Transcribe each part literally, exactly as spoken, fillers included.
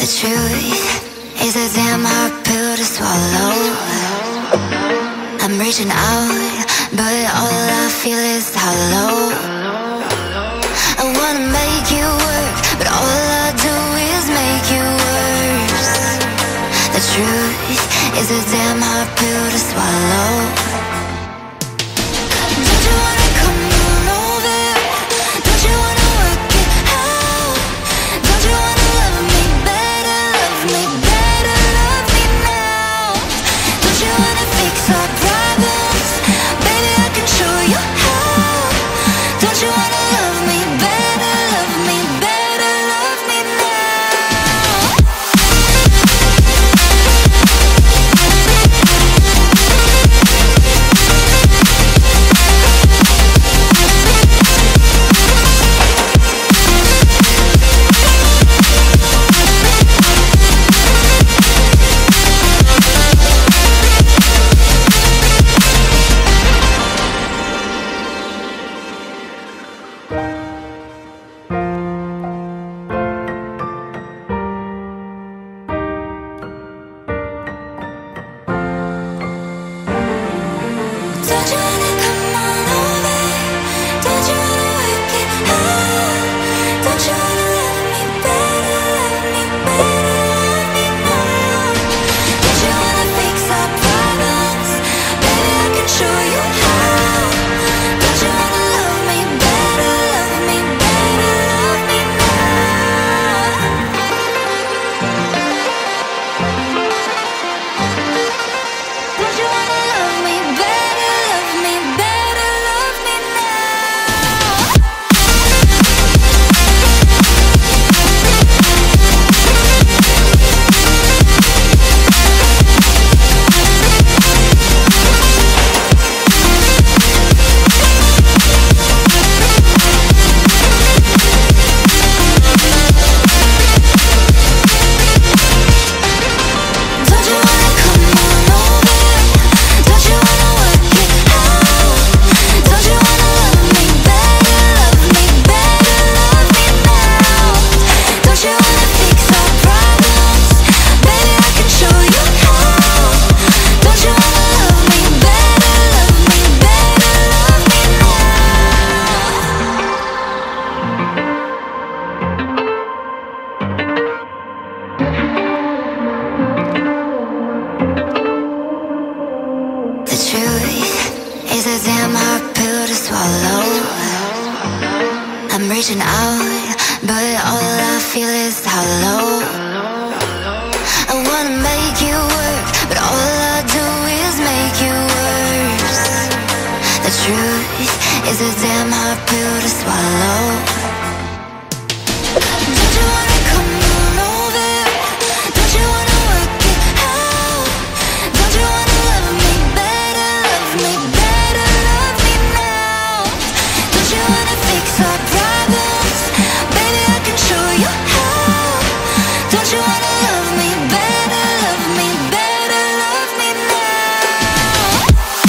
truth is a damn hard pill to swallow. I'm reaching out, but all I feel is hollow. I wanna make you work, but all I do is make you worse. The truth is a damn hard pill to swallow. Don't you wanna come on over? Don't you wanna work it out? Don't you wanna love me better, love me better, love me now? Don't you wanna fix our problems? Baby, I can show you how. Don't you wanna love me better, love me better, love me now? Don't you wanna come on over? Don't you wanna work it out? Don't you wanna love me better, love me better, love me now? Don't you wanna fix our problems? Baby, I can show you how. Don't you wanna love me better, love me better, love me now? Don't you wanna love me better, love me better, love me now? Don't you wanna come on over? Don't you wanna work it out? Don't you wanna love me better, love me better, love me now? Don't you wanna fix our problems? Baby, I can show you how. Don't you wanna love me better, love me better, love me now? The truth is a damn hard pill to swallow. I'm reaching out, but all I feel is hollow. I wanna make you work, but all I do is make you worse. The truth is a damn hard pill to swallow. Don't you wanna come on over? Don't you wanna work it out? Don't you wanna love me better, love me better, love me now? Don't you wanna fix our problems? Baby, I can show you how. Don't you wanna love me better, love me better, love me now?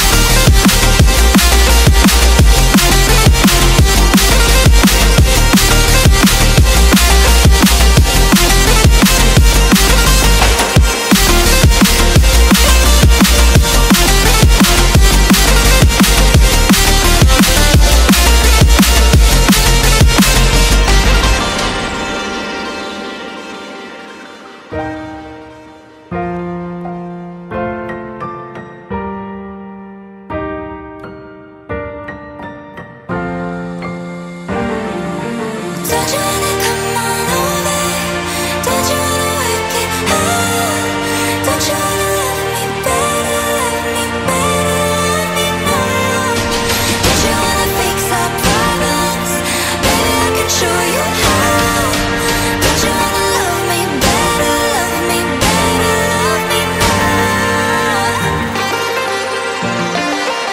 Don't you wanna come on over? Don't you wanna work it out? Don't you wanna love me better, love me better, love me now? Don't you wanna fix our problems? Baby, I can show you how. Don't you wanna love me better, love me better, love me now?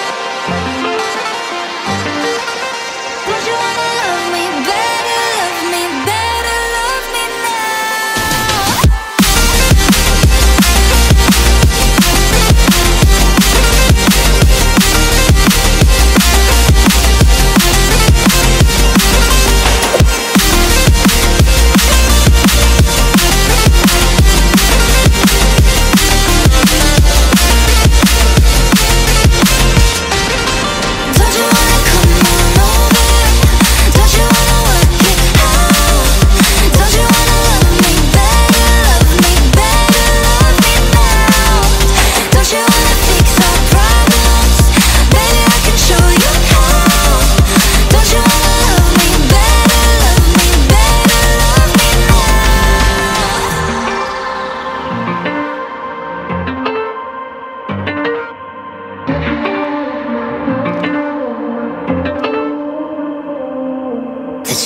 Don't you wanna love me better, love me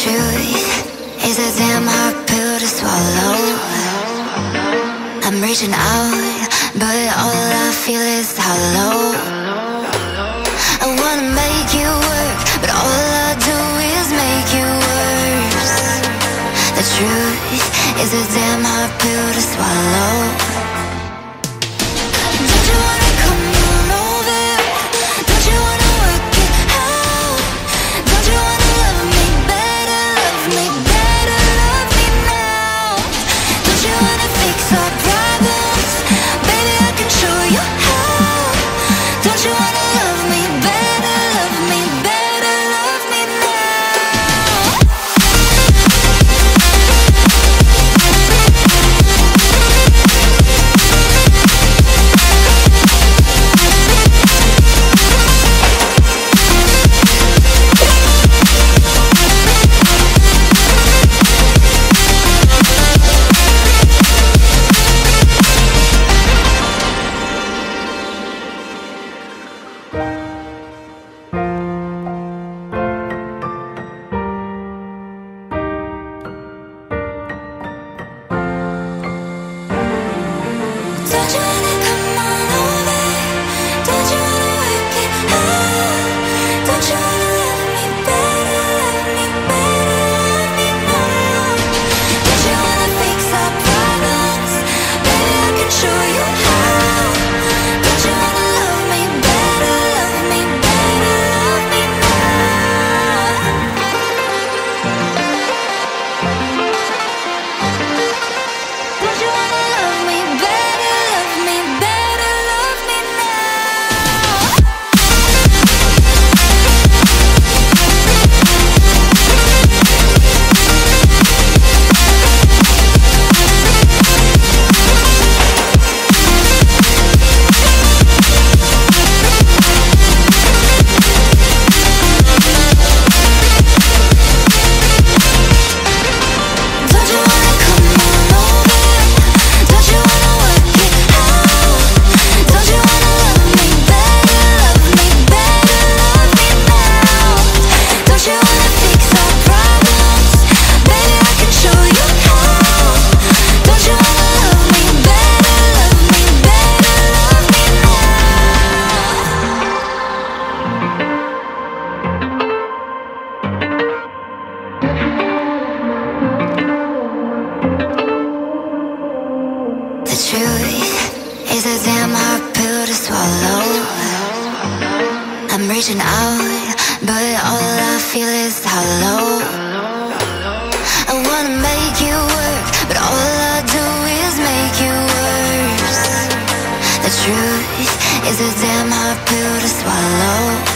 truth is a damn hard pill to swallow. I'm reaching out, but all I feel is hollow. I wanna make you work, but all I do is make you worse. The truth is a damn hard pill to swallow. Don't you wanna come on over? Don't you wanna work it out? Don't you wanna love me better, love me better, love me now? Don't you wanna fix our problems? Baby, I can show you how. Don't you wanna love me better, love me better, love me now? Don't you wanna come on over? Don't you wanna work it out? Don't you wanna love me better, love me better, love me now? Don't you wanna fix our problems? Baby, I can show you how. Don't you wanna love me better, love me better, love me now? Don't you wanna love me better, love me better, love me now? Don't you wanna come on over? Don't you wanna work it out? Don't you wanna love me better, love me better, love me now? Don't you wanna fix our problems? Baby, I can show you how. Don't you wanna love me better, love me better, love me now? The truth is a damn hard pill to swallow. I'm reaching out, but all I feel is hollow. I wanna make you work, but all I do is make you worse. The truth is a damn hard pill to swallow.